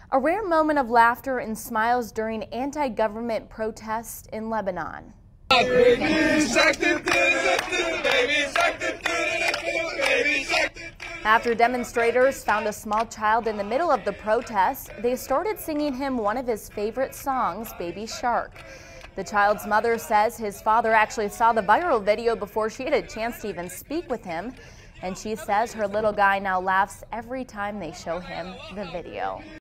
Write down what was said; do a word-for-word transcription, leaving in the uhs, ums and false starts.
A rare moment of laughter and smiles during anti-government protests in Lebanon. After demonstrators found a small child in the middle of the protest, they started singing him one of his favorite songs, Baby Shark. The child's mother says his father actually saw the viral video before she had a chance to even speak with him, and she says her little guy now laughs every time they show him the video.